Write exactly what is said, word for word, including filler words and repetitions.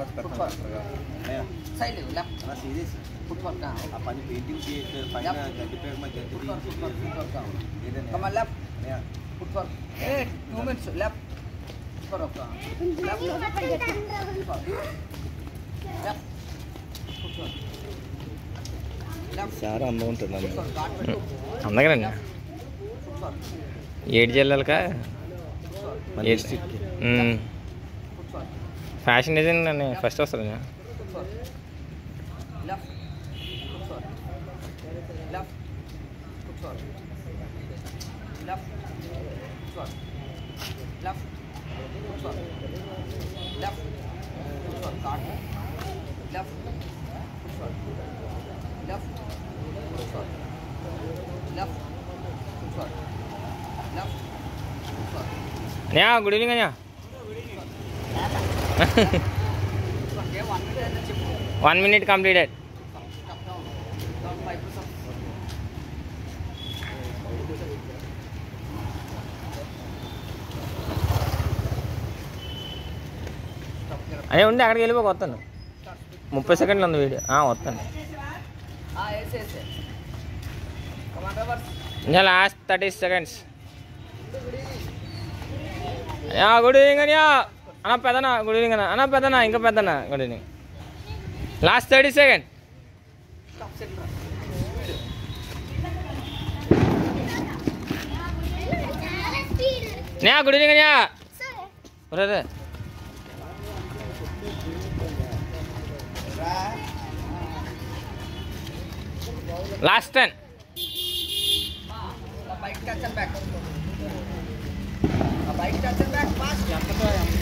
Side left. Nah, serius. Footwork down. Apa ni painting sih? Final ganti pack mah ganti. Footwork, footwork, footwork down. Come on left. Yeah. Footwork. Hey, movements left. Footwork down. Left. Footwork. Left. Footwork. Left. సారా అమ్మ ఉంటుందండి అందగనండి ఏడు జిల్లాలకా fashion design అని first వస్తుంది అన్యా good evening అన్యా one minute completed అదే ఉండి అక్కడికి వెళ్ళిపోక వస్తాను ముప్పై సెకండ్లు ఉంది వీడియో వస్తాను ఇంకా last thirty seconds good evening అనియా అన్న పెద్దనా గుడ్ ఈవినింగ్ అన్న అన్న పెద్దనా ఇంకా పెద్దనా good evening last thirty second నే గుడ్ ఈవినింగ్ అనియా రే last ten Bike touch and back. A bike touch and back fast.